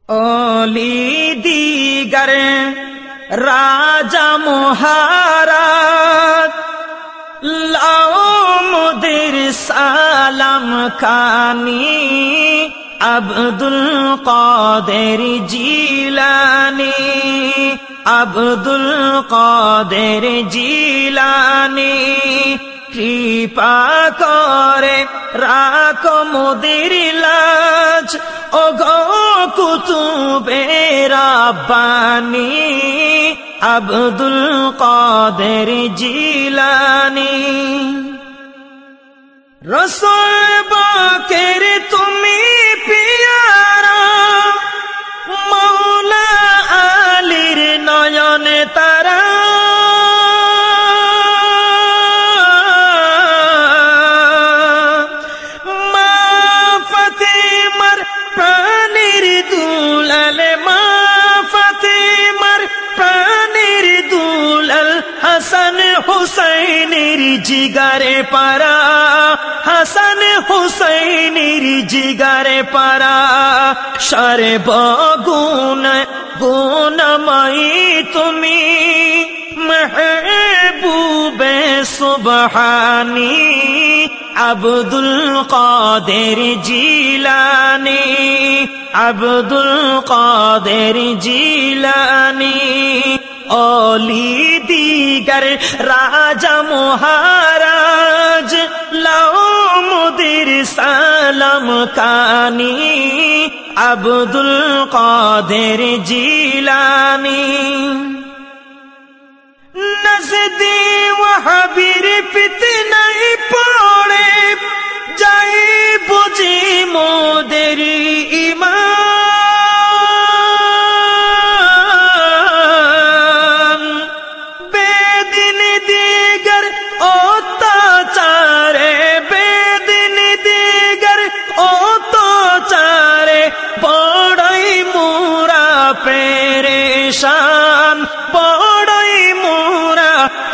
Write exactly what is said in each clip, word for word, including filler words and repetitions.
ओली दीगर राजा मुहाराज लाओ मुदिर सालम खानी अब्दुल कादिर जीलानी अब्दुल कादिर जीलानी कृपा करे राखो मुदिर लाज ओ गो कुतुबे रब्बानी अब्दुल कादिर जीलानी रसूल बाकिर तुमी पियारा मौला आलिर नयन तारा मा फातिमार प्राणीर दुलाल मा फातिमार प्राणीर दुलाल हसन हुसैनेर जिगारे पारा हसन हुसैनेर जिगारे पारा सर्वगुण गुणमयी तुमी महबूबे सुबहानी अब्दुल कादिर जीलानी अब्दुल कादिर जीलानी ओली दीगर राजा मुहाराज लाओ मुदिर सालम खानी अब्दुल कादिर जीलानी नज़दी वहाबीर फितनाए पड़े जाए बुझी मोदेर ईमान बेदिन दीगर अत्याचारे बेदिन दीगर अत्याचारे बड़ई मुरा परेशान बड़ई मुरा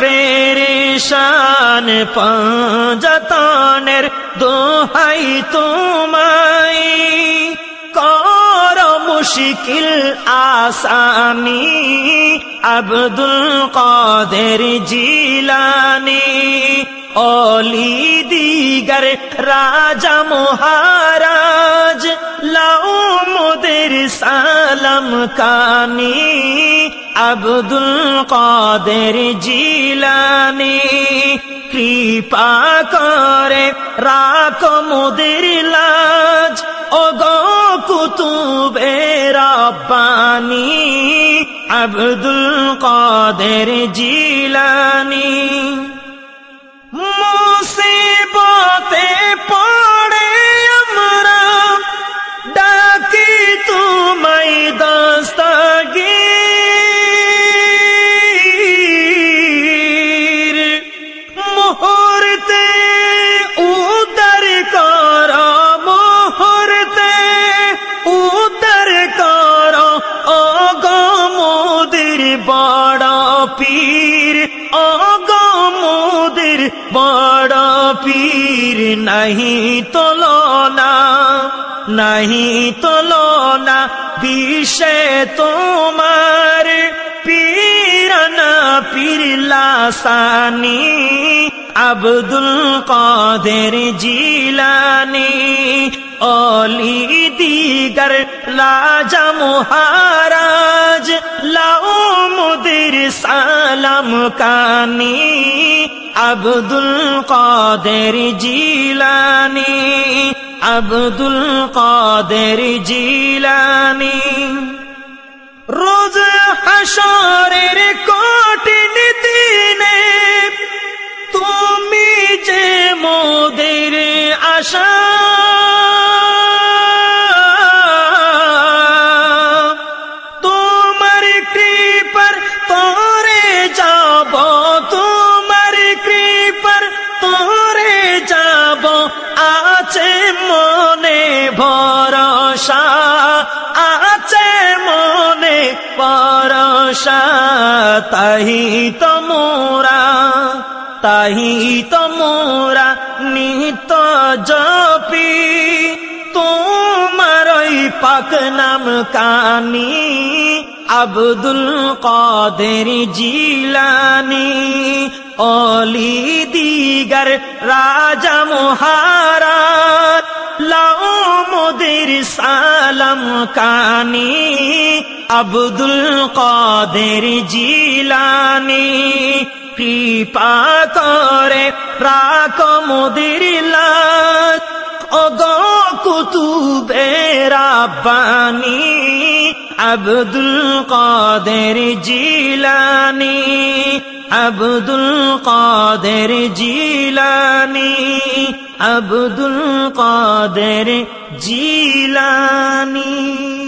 परेशान पंजतनेर दोहाई तुम्हाई कर मुश्किल आसानी अब्दुल कादिर जीलानी ओली दीगर राजा मुहाराज लाओ मुदिर सालम खानी अब्दुल कादिर जीलानी कृपा करे राखो मुदिर लाज ओ गो कुतुबे रब्बानी अब्दुल कादिर जीलानी मुसीबते पड़े हमरा डाकी तुम्हारी दस्तगीर मुहूर्ते उदर करो मुहूर्ते उदर करो ओ गो मुदिर बड़ा पीर ओ गो मुदिर बड़ा पीर नहीं तोलोना नहीं तोलोना विषय तुम्हार पीरना पीर लासानी अब्दुल कादिर जीलानी ओली दीगर राजा मुहाराज लाओ मुदिर सालम खानी अब्दुल कादिर जीलानी अब्दुल कादिर जीलानी रोज हशरेर कठिन दिने तुमी जे मोदेर आशा तुम्हार कृपार तोरे যাব তোমার কৃপার তোরে যাব আছে মনে ভরসা আছে মনে ভরসা তাহি তোমরা তাহি তোমরা নিত জপি তোমারই পাক নাম কানি আব্দুল কাদের জিলানি অলি দিগার রাজা মহারাজ লাও মোদের সালাম কানি আব্দুল কাদের জিলানি কৃপা করে রাখো মোদের লাজ ওগো কুতুবে রাব্বানি আব্দুল কাদের জিলানি আব্দুল কাদের জিলানি আব্দুল কাদের জিলানি।